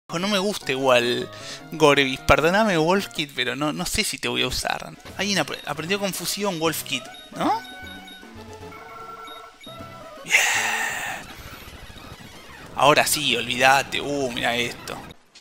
No me gusta igual Gorebyss. Perdóname, Wolfkid, pero no sé si te voy a usar. Alguien aprendió confusión, Wolfkid, ¿no? Bien. Ahora sí, olvídate. Mira esto.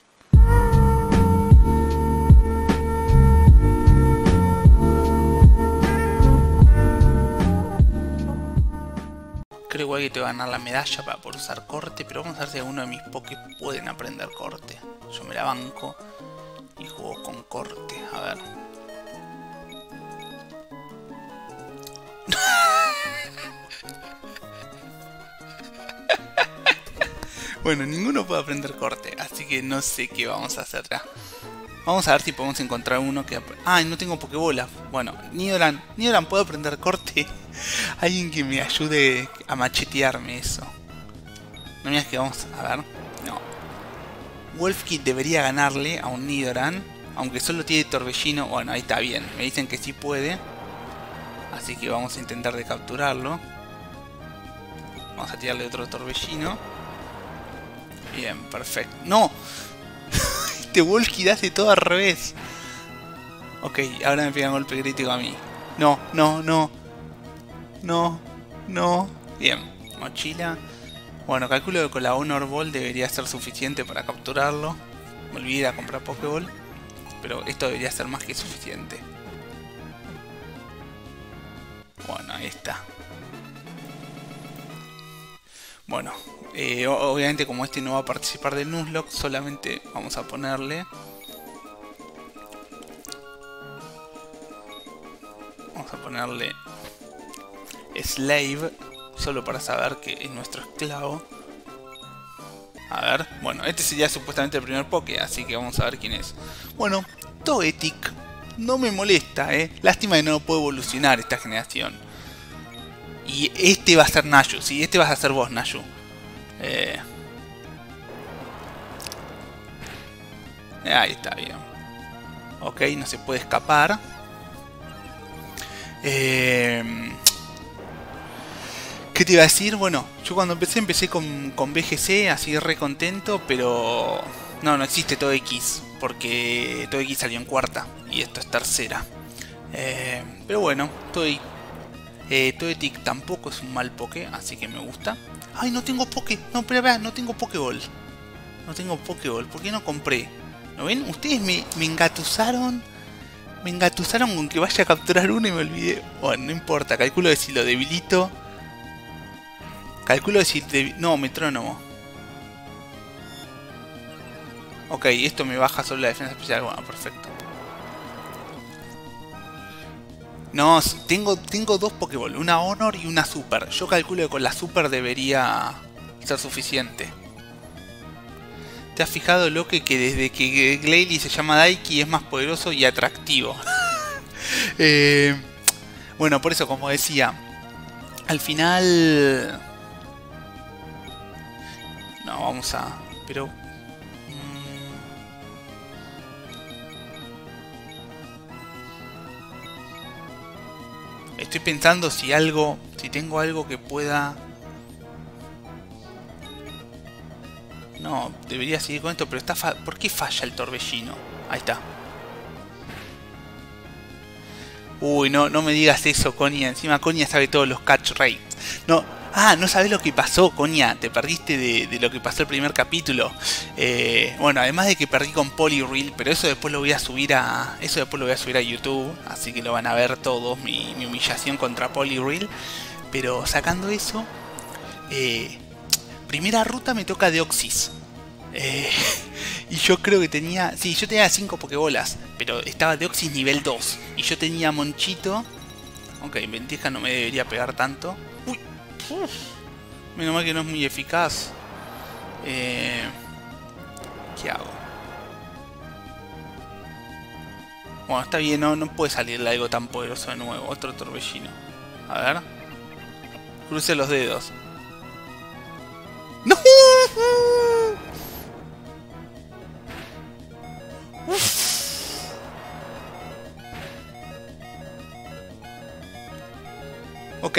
Creo igual que te va a ganar la medalla para poder usar corte, pero vamos a ver si alguno de mis pokés pueden aprender corte. Yo me la banco y juego con corte. A ver. Bueno, ninguno puede aprender corte, así que no sé qué vamos a hacer ya. Vamos a ver si podemos encontrar uno que... ¡Ay, no tengo pokebola! Bueno, Nidoran puede aprender corte. Alguien que me ayude a machetearme eso. No me digas que vamos a ver. No. Wolfkid debería ganarle a un Nidoran. Aunque solo tiene torbellino. Bueno, ahí está bien. Me dicen que sí puede. Así que vamos a intentar de capturarlo. Vamos a tirarle otro torbellino. Bien, perfecto. ¡No! Este Wolfkid hace todo al revés. Ok, ahora me pega un golpe crítico a mí. No. Bien, mochila. Bueno, calculo que con la Honor Ball debería ser suficiente para capturarlo. Me olvidé de comprar Pokéball. Pero esto debería ser más que suficiente. Bueno, ahí está. Bueno, obviamente como este no va a participar del Nuzlocke, solamente vamos a ponerle... Vamos a ponerle... Slave, solo para saber que es nuestro esclavo. A ver, bueno, este sería supuestamente el primer Poké, así que vamos a ver quién es. Bueno, Togetic, no me molesta, lástima que no puedo evolucionar esta generación. Y este va a ser Nayu, sí, este vas a ser vos, Nayu. Ahí está, bien. Ok, no se puede escapar. ¿Qué te iba a decir? Bueno, yo cuando empecé con BGC, así re contento, pero... No existe Togekiss, porque Togekiss salió en cuarta, y esto es tercera. Pero bueno, Togetic tampoco es un mal Poké, así que me gusta. ¡Ay, no tengo Poké! No, espera, no tengo Pokéball. No tengo Pokéball, ¿por qué no compré? ¿No ven? Ustedes me engatusaron. Me engatusaron con que vaya a capturar uno y me olvidé. Bueno, no importa, calculo que si lo debilito... Calculo que si... No, metrónomo. Ok, esto me baja solo la defensa especial. Bueno, perfecto. No, tengo dos Pokéball. Una Honor y una Super. Yo calculo que con la Super debería ser suficiente. ¿Te has fijado, Loque, que desde que Glalie se llama Daiki es más poderoso y atractivo? Bueno, por eso, como decía, al final... No, vamos a... Pero... Estoy pensando si tengo algo que pueda... No, debería seguir con esto, pero está... ¿Por qué falla el torbellino? Ahí está. Uy, no me digas eso, Konya. Encima Konya sabe todos los catch rates. No, no sabes lo que pasó, Konya. Te perdiste de lo que pasó el primer capítulo. Bueno, además de que perdí con Poliwhirl, pero eso después lo voy a subir a... YouTube, así que lo van a ver todos, mi humillación contra Poliwhirl. Pero sacando eso, primera ruta me toca Deoxys. Y yo creo que tenía... Sí, yo tenía 5 Pokébolas, pero estaba Deoxys nivel 2. Y yo tenía Monchito. Ok, Ventija no me debería pegar tanto. Uy, menos mal que no es muy eficaz. ¿Qué hago? Bueno, está bien, no puede salirle algo tan poderoso de nuevo. Otro torbellino. A ver. Cruce los dedos. ¡No! Ok.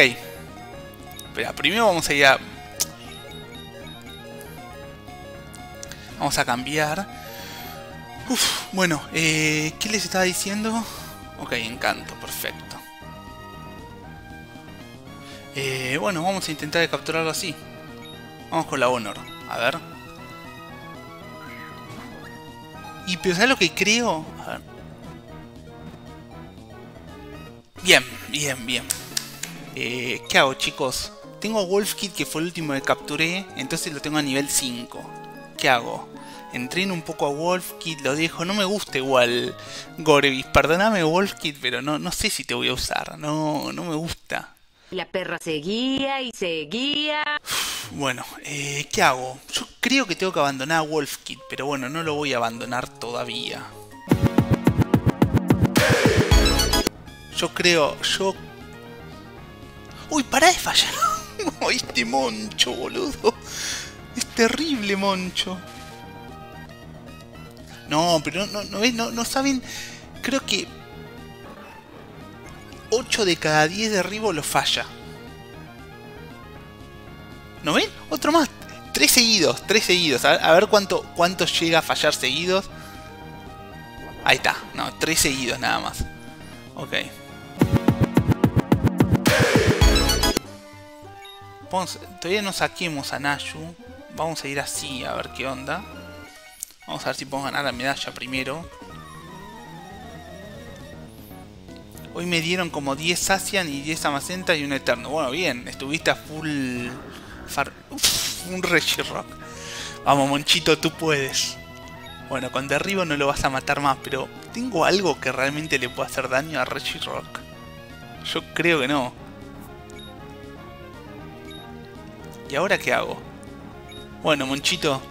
Espera, primero vamos a ir a Vamos a cambiar. Uf, bueno, ¿qué les estaba diciendo? Ok, encanto, perfecto. Bueno, vamos a intentar capturar algo así. Vamos con la Honor, a ver. Y pero ¿sabes lo que creo? A ver. Bien, bien, bien. ¿Qué hago, chicos? Tengo a Wolfkid, que fue el último que capturé, entonces lo tengo a nivel 5. ¿Qué hago? Entreno un poco a Wolfkid, lo dejo. No me gusta igual Gorebyss. Perdóname, Wolfkid, pero no sé si te voy a usar. No me gusta. La perra seguía y seguía. Bueno, ¿qué hago? Yo creo que tengo que abandonar a Wolfkid, pero bueno, no lo voy a abandonar todavía. Yo... ¡Uy, pará de fallar! Este Moncho, boludo. Es terrible, Moncho. No, pero no saben. Creo que 8 de cada 10 derribos lo falla. ¿No ven? Otro más. 3 seguidos, 3 seguidos. A ver cuánto llega a fallar seguidos. Ahí está. No, 3 seguidos nada más. Ok. Todavía no saquemos a Nayu. Vamos a ir así a ver qué onda. Vamos a ver si podemos ganar la medalla primero. Hoy me dieron como 10 Zacian y 10 Amazenta y un Eterno. Bueno, bien, estuviste a full... un Regirock. Vamos, Monchito, tú puedes. Bueno, con derribo no lo vas a matar más, pero ¿tengo algo que realmente le pueda hacer daño a Regirock? Yo creo que no. ¿Y ahora qué hago? Bueno, Monchito,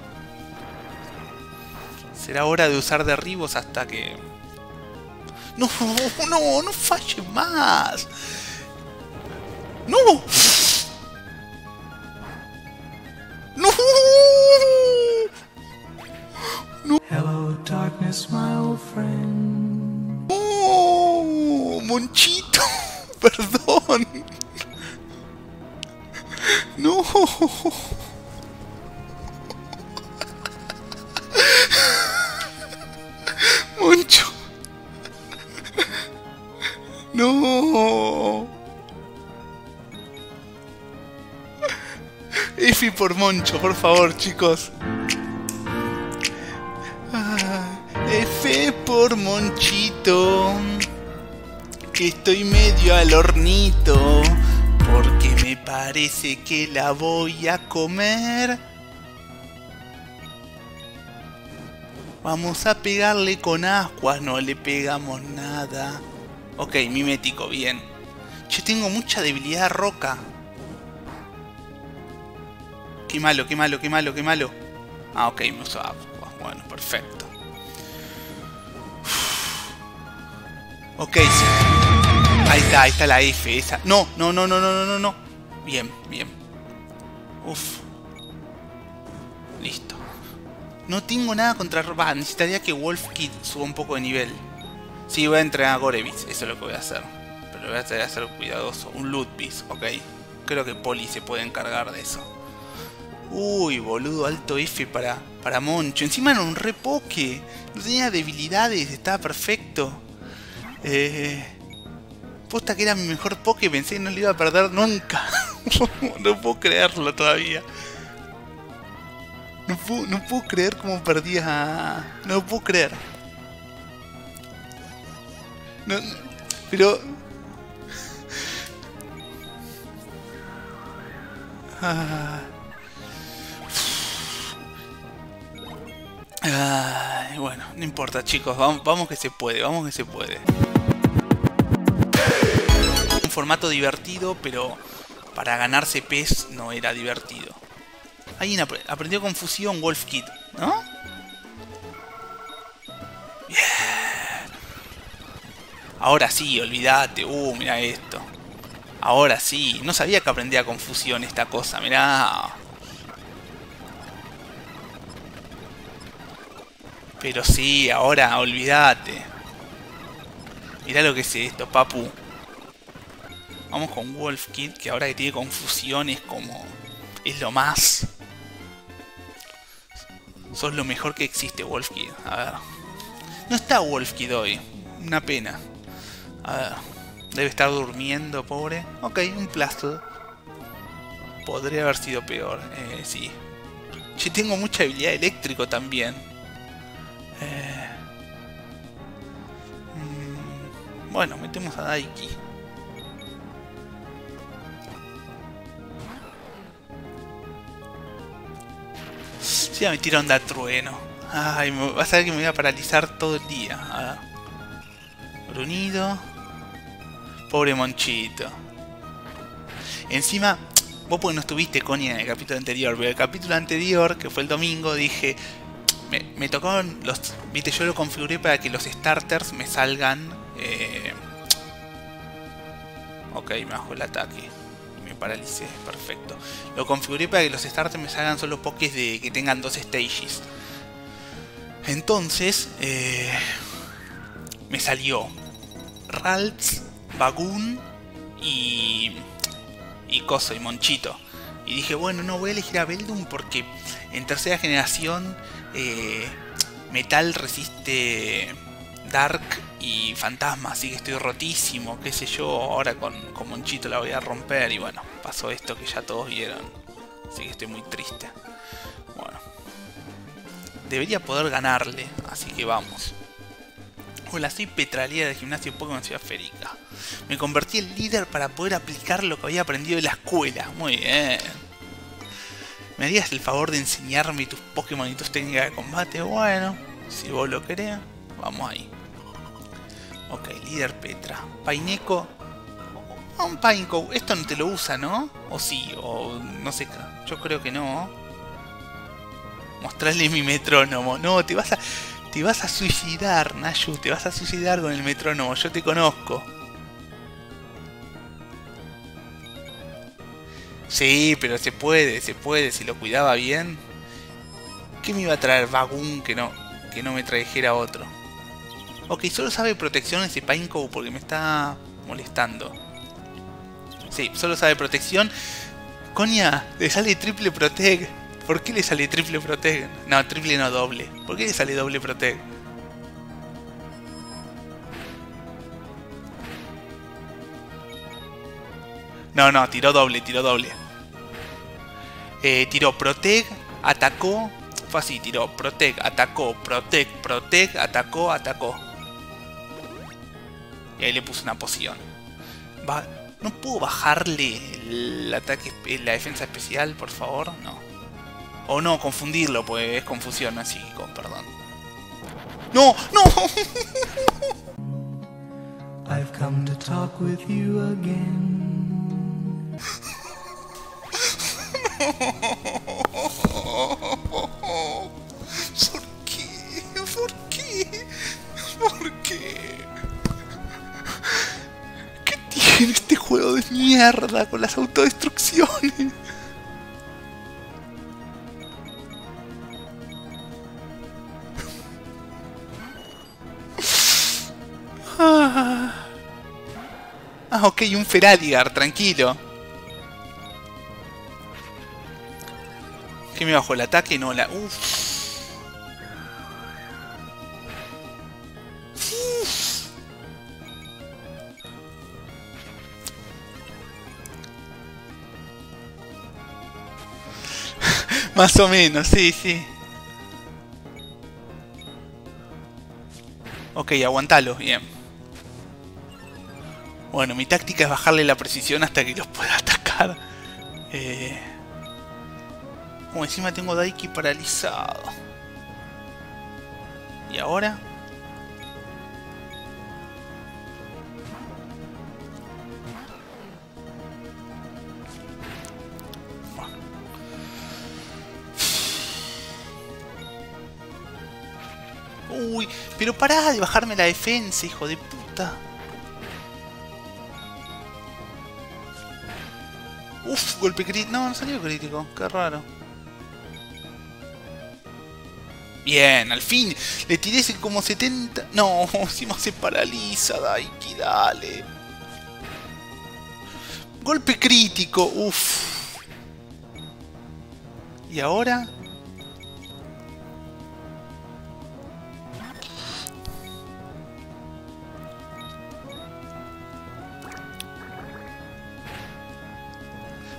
será hora de usar derribos hasta que... ¡No falle más! ¡No! ¡No! ¡No! Hello, darkness, my old friend. ¡No! ¡Monchito! ¡Perdón! ¡No! ¡Moncho! ¡No! F por Moncho, por favor, chicos. F por Monchito, que estoy medio al hornito, porque me parece que la voy a comer. Vamos a pegarle con ascuas, no le pegamos nada. Ok, mimético, bien. Yo tengo mucha debilidad a roca. Qué malo, qué malo, qué malo, qué malo. Ah, ok, me usó ascuas. Bueno, perfecto. Ok, sí. Ahí está la F, esa. No. Bien, bien. Uf. Listo. No tengo nada contra... necesitaría que Wolfkid suba un poco de nivel. Sí, voy a entrenar a Gorebyss, eso es lo que voy a hacer. Pero voy a tener que ser cuidadoso. Un Lootpiece, ok. Creo que Poli se puede encargar de eso. Uy, boludo, alto F para Moncho. Encima era un repoke. No tenía debilidades, estaba perfecto. Posta que era mi mejor poke, pensé que no le iba a perder nunca. No puedo creerlo todavía. No puedo creer cómo perdía. No lo puedo creer. No, pero... bueno, no importa, chicos. Vamos que se puede, vamos que se puede. Un formato divertido, pero para ganar CPs no era divertido. Alguien aprendió confusión, Wolfkid, ¿no? Bien. Ahora sí, olvídate. Mira esto. Ahora sí. No sabía que aprendía confusión esta cosa, mirá. Pero sí, ahora olvídate. Mirá lo que es esto, papu. Vamos con Wolfkid, que ahora que tiene confusión es como... es lo más. Sos lo mejor que existe, Wolfkid. A ver. No está Wolfkid hoy. Una pena. A ver. Debe estar durmiendo, pobre. Ok, un plasto. Podría haber sido peor. Sí. Yo tengo mucha habilidad eléctrico también. Bueno, metemos a Daiki. Sí, me tira onda trueno. Ay, vas a ver que me voy a paralizar todo el día. A ver. Brunido. Pobre Monchito. Encima, vos porque no estuviste, Connie, en el capítulo anterior. Pero el capítulo anterior, que fue el domingo, dije... Me tocaron los... Viste, yo lo configuré para que los starters me salgan... Ok, me bajó el ataque. Me paralicé, perfecto. Lo configuré para que los starters me salgan solo pokés de que tengan 2 stages. Entonces, me salió Ralts, Bagoon y Coso, y Monchito. Y dije, bueno, no voy a elegir a Beldum porque en tercera generación Metal resiste Dark y Fantasma, así que estoy rotísimo, qué sé yo. Ahora con Monchito la voy a romper y bueno, pasó esto que ya todos vieron. Así que estoy muy triste. Bueno, debería poder ganarle, así que vamos. Hola, soy Petralía del gimnasio Pokémon Ciudad Férica. Me convertí en líder para poder aplicar lo que había aprendido de la escuela. Muy bien. ¿Me harías el favor de enseñarme tus Pokémon y tus técnicas de combate? Bueno, si vos lo querés, vamos ahí. Ok, líder Petra. Paineco. Un Pineco. Esto no te lo usa, ¿no? O sí, o no sé. Yo creo que no. Mostrarle mi metrónomo. No, te vas a suicidar, Nayu. Te vas a suicidar con el metrónomo. Yo te conozco. Sí, pero se puede. Si lo cuidaba bien. ¿Qué me iba a traer Bagoon que no me trajera otro? Ok, solo sabe protección ese Pineco porque me está molestando. Sí, solo sabe protección. Coña, le sale triple protect. ¿Por qué le sale triple protect? No, triple no, doble. ¿Por qué le sale doble protect? No, tiró doble. Tiró protect, atacó. Fue así, tiró protect, atacó, protect, atacó. Y ahí le puse una poción. ¿No puedo bajarle el ataque, la defensa especial, por favor? No. O no, confundirlo, pues es confusión, así, perdón. ¡No! I've come to talk with you again. ¿Por qué? ¿Qué tiene este juego de mierda con las autodestrucciones? Ok, un Feraligar, tranquilo. ¿Qué me bajó el ataque? No, la... Más o menos, sí. Ok, aguantalo, bien. Bueno, mi táctica es bajarle la precisión hasta que los pueda atacar. Encima tengo Daiki paralizado. ¿Y ahora? Uy, pero pará de bajarme la defensa, hijo de puta. Uf, golpe crítico. No salió crítico, qué raro. Bien, al fin. Le tiré ese como 70... No, encima se paraliza, Daiki, dale. Golpe crítico, uff. ¿Y ahora?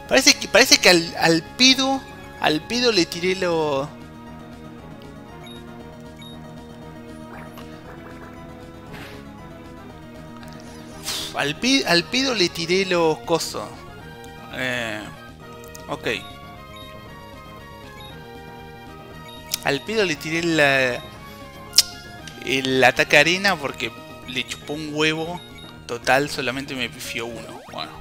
Parece que al pedo. Al pedo le tiré lo. Al pedo le tiré los cosos. Ok. Al pedo le tiré el ataque arena porque le chupó un huevo. Total, solamente me pifió uno. Bueno.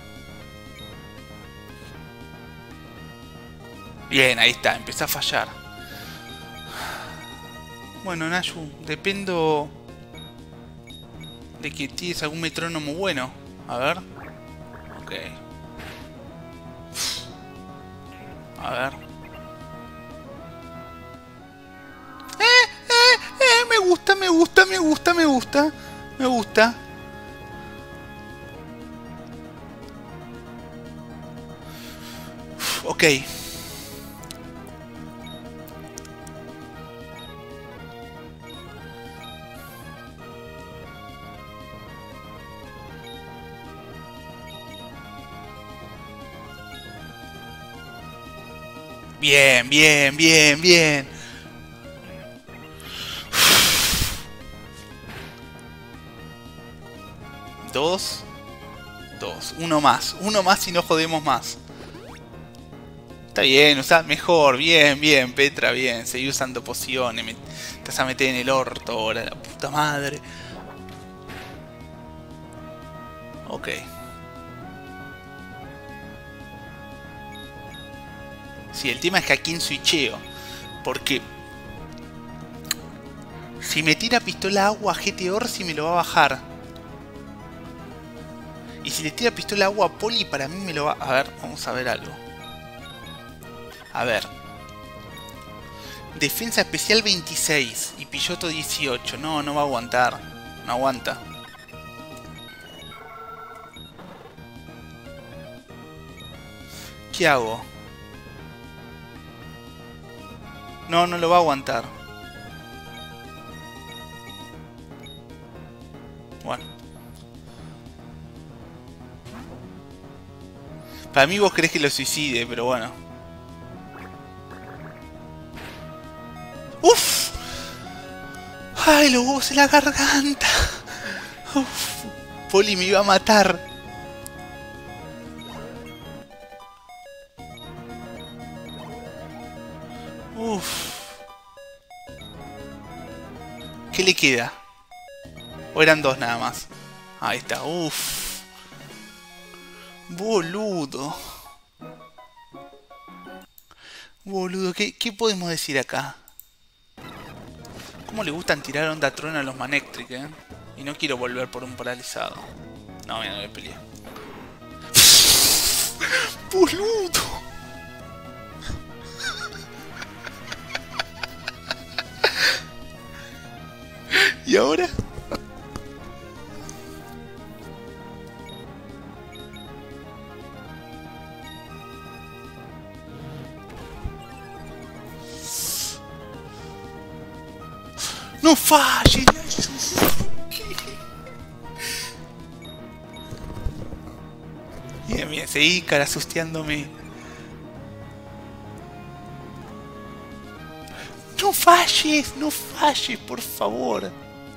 Bien, ahí está, empecé a fallar. Bueno, Nayu, dependo de que tienes algún metrónomo bueno. A ver. Ok. A ver. Me gusta, me gusta, me gusta, me gusta. Me gusta. Ok. Bien, bien, bien, bien. Dos. Uno más y no jodemos más. Está bien, usá mejor, bien, bien, Petra, bien. Seguí usando pociones, te vas a meter en el orto ahora, la puta madre. Ok. Sí, el tema es que aquí en switcheo. Porque si me tira pistola agua a GT Orsi me lo va a bajar. Y si le tira pistola agua a Poli para mí me lo va... A ver, vamos a ver algo. A ver. Defensa especial 26 y Pilloto 18. No, no va a aguantar. No aguanta. ¿Qué hago? No, no lo va a aguantar. Bueno. Para mí vos crees que lo suicide, pero bueno. ¡Uf! ¡Ay, los huevos en la garganta! ¡Uf! Poli me iba a matar. Uf. ¿Qué le queda? ¿O eran dos nada más? Ahí está, uff. Boludo. Boludo, ¿qué podemos decir acá? ¿Cómo le gustan tirar onda truena a los Manectric, Y no quiero volver por un paralizado. No, mira, no me peleé. Boludo. ¿Y ahora? ¡No falles! Bien, bien, seguí carasusteándome. ¡No falles! ¡No falles, por favor!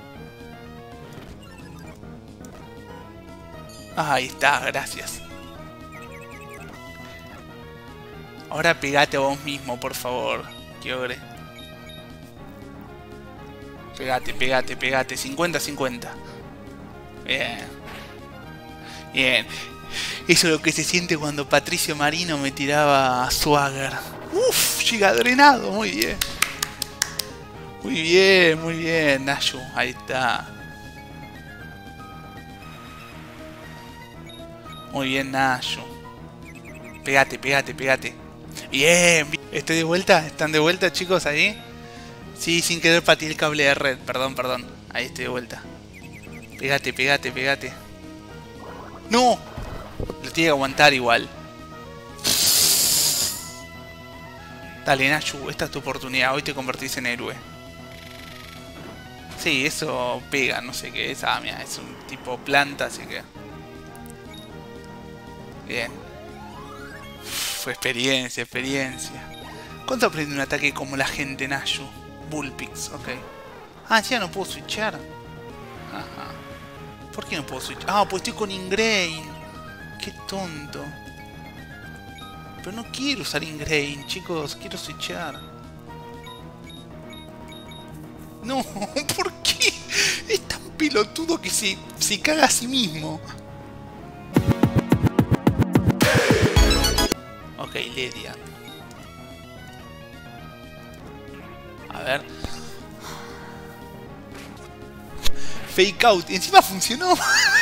Ahí está, gracias. Ahora pegate a vos mismo, por favor, Kyogre. Pegate, pegate, pegate. 50-50. Bien. Bien. Eso es lo que se siente cuando Patricio Marino me tiraba a Swagger. Uff, llega drenado. Muy bien. Muy bien, Nayu. Ahí está. Muy bien, Nayu. Pegate, pegate, pegate. Bien, bien. ¿Estoy de vuelta? ¿Están de vuelta, chicos, ahí? Sí, sin querer pateé el cable de red. Perdón, perdón. Ahí estoy de vuelta. Pegate, pegate, pegate. ¡No! Lo tiene que aguantar igual. Dale, Nayu, esta es tu oportunidad. Hoy te convertís en héroe. Sí, eso pega, no sé qué es. Ah, mira, es un tipo planta, así que... Bien. Fue experiencia, experiencia. ¿Cuánto aprende un ataque como la gente Nayu? Bullpix, ok. Ah, ya no puedo switchar. Ajá. ¿Por qué no puedo switchar? Ah, pues estoy con Ingrain. Qué tonto. Pero no quiero usar Ingrain, chicos. Quiero switchar. No, ¿por qué? Es tan pelotudo que se caga a sí mismo. Ok, Ledia. A ver. Fake out. Y encima funcionó.